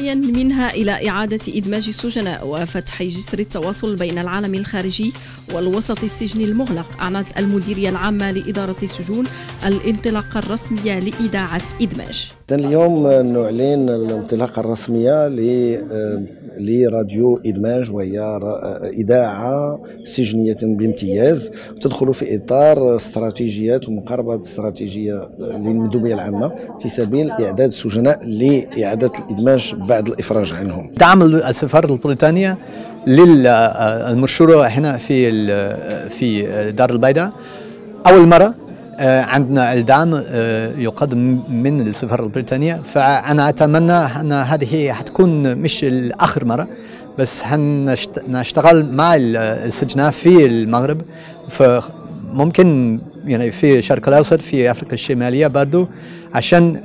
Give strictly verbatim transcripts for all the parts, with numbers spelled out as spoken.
سعيا منها إلى إعادة إدماج السجناء وفتح جسر التواصل بين العالم الخارجي والوسط السجني المغلق، أعلنت المديرية العامة لإدارة السجون الانطلاقة الرسمية لإذاعة إدماج. اليوم نعلن الانطلاقة الرسمية لراديو إدماج، وهي إذاعة سجنية بامتياز تدخل في إطار استراتيجيات ومقاربات استراتيجية للمندوبية العامة في سبيل إعداد السجناء لإعادة الإدماج بعد الإفراج عنهم. دعم السفارة البريطانية للمشروع هنا في في دار البيضاء أول مرة عندنا الدعم يقدم من السفارة البريطانية، فأنا أتمنى أن هذه حتكون مش الآخر مرة، بس هنشتغل مع السجناء في المغرب، فممكن يعني في الشرق الأوسط في أفريقيا الشمالية برضو، عشان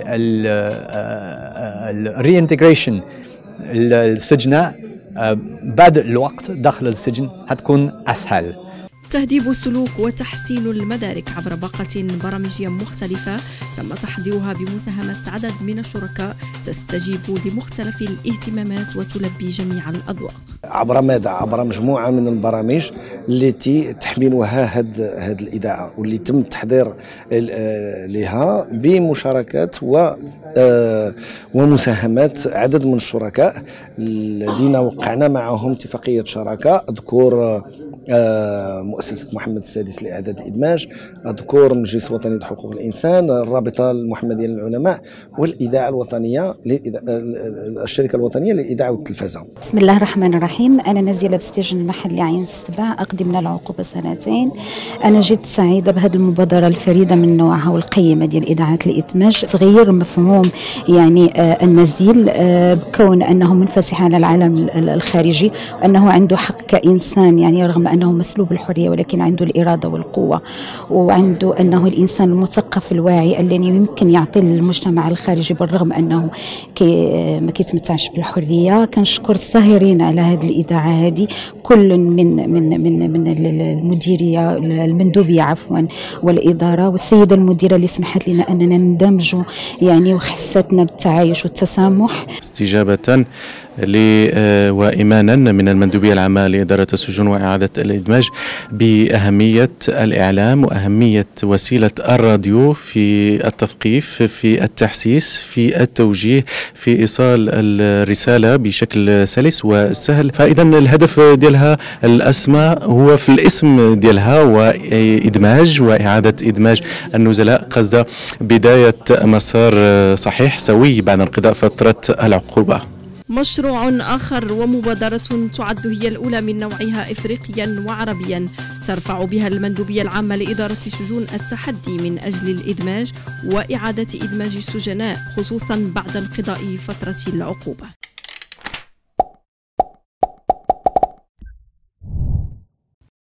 الرينتجريشن السجناء بعد الوقت داخل السجن هتكون أسهل. تهذيب السلوك وتحسين المدارك عبر باقة برامجية مختلفة تم تحضيرها بمساهمة عدد من الشركاء تستجيب لمختلف الاهتمامات وتلبي جميع الأذواق. عبر ماذا؟ عبر مجموعة من البرامج التي تحملها هذه هذه الإذاعة، واللي تم التحضير لها بمشاركات و ومساهمات عدد من الشركاء الذين وقعنا معهم اتفاقية شراكة. أذكر مؤسسة محمد السادس لإعادة الإدماج، أذكر المجلس الوطني لحقوق الإنسان، الرابطة المحمدية للعلماء، والإذاعة الوطنية الشركة الوطنية للإذاعة والتلفزة. بسم الله الرحمن الرحيم. أنا نازلة بالسجن المحلي عين السبع، أقدم العقوبة سنتين. أنا جد سعيدة بهذه المبادرة الفريدة من نوعها والقيمة ديال إذاعة الإدماج، تغيير مفهوم يعني النزيل بكون أنه منفسح على العالم الخارجي، وأنه عنده حق كإنسان، يعني رغم أنه مسلوب الحرية ولكن عنده الإرادة والقوة، وعنده أنه الإنسان المثقف الواعي الذي يمكن يعطي للمجتمع الخارجي بالرغم أنه كي ما كيتمتعش بالحرية. كنشكر الساهرين على هذه الإذاعة هذه، كل من من من من المديرية المندوبية عفوا والإدارة والسيدة المديرة اللي سمحت لنا أننا ندمج يعني وحستنا بالتعايش والتسامح. استجابة وإيمانا من المندوبية العامة لإدارة السجون وإعادة الإدماج بأهمية الإعلام وأهمية وسيلة الراديو في التثقيف، في التحسيس، في التوجيه، في إيصال الرسالة بشكل سلس وسهل. فإذا الهدف ديالها الأسمى هو في الاسم ديالها، وإدماج وإعادة إدماج النزلاء، قصد بداية مسار صحيح سوي بعد انقضاء فترة العقوبة. مشروع آخر ومبادرة تعد هي الأولى من نوعها إفريقيا وعربيا، ترفع بها المندوبية العامة لإدارة السجون التحدي من أجل الإدماج وإعادة إدماج السجناء، خصوصا بعد انقضاء فترة العقوبة.